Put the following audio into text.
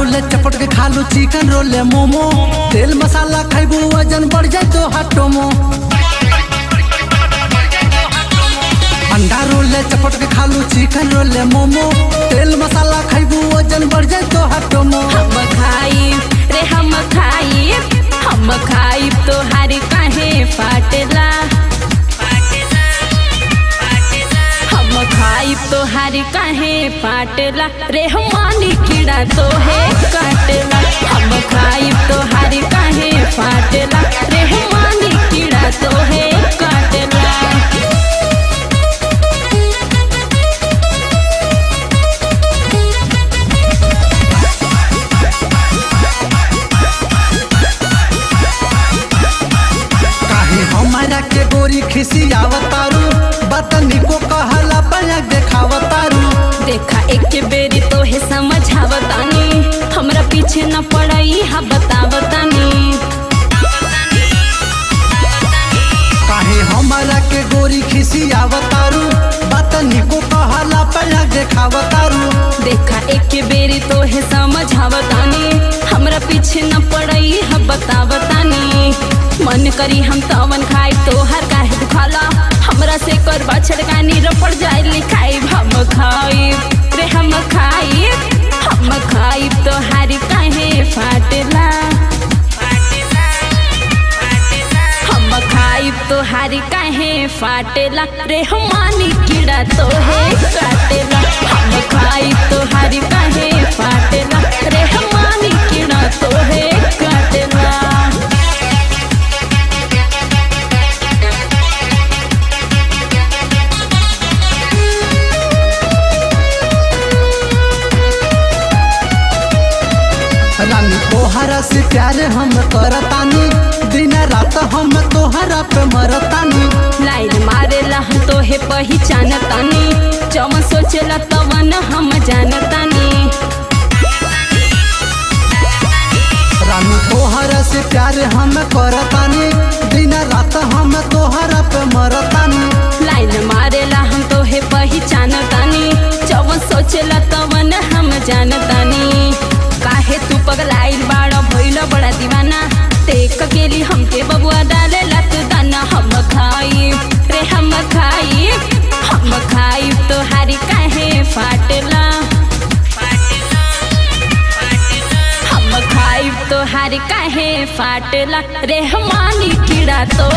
रोले चपट के खालू चिकन रोले मोमो तेल मसाला खाइबू वजन बढ़ जाए तो हटोमो अंडा रोले चपट के खालू चिकन रोले मोमो तेल मसाला खाइबू वजन बढ़ जाए तो हटोमो हम खाई तो हारी काहे फाटेला हम खाई तो हारी काहे फाटेला रे हमारी कीड़ा तो है काटेला हम खाई तो हारी काहे फाटेला रे हमारी कीड़ा तो है काटेला हमारा के गोरी खिसी आवतारू बतनी को कहला पया देखावतारू देखा एक बेरी तो है समझावतानी हमरा पीछे न पड़ई हा बतावतानी काहे हमारा के गोरी खिसी आवतारू बतनी को कहला पया देखावतारू देखा एक बेरी तो है समझावतानी हमरा पीछे न पड़ई हा बतावतानी मन करी हम तवन खाई तो हर काहे दुखाला हमरा से करवा छड़कानी रपड़ जाए लिखाई हम खाई रे हम खाई तो हारी काहे फाटेला हम खाई तो हारी काहे फाटेला रे हमारी कीड़ा तो है काटेला हम खाई तो हारी काहे फाटेला रे हमारी कीड़ा तो है काटेला रानी तोहरा से प्यार हम करतानी दिन रात हम तोहरा पे मरतानी लाइन मारेला हम तो है पहचानतानी जवन सोचेला तवन हम जानतानी रानी तोहरा से प्यार हम करतानी दिन रात हम तोहरा पे मरतानी लाइन मारेला हम तो है पहचानतानी जवन सोचेला तवन हम जानतानी काहे तू पगलाइल बाड़ा भइल बड़ा दीवाना देख केली हमके बबुआ डालेला तू दाना हम खाई रे हम खाई तो हारी काहे फाटेला हम खाई तो हारी काहे फाटेला रे हमारी कीड़ा तो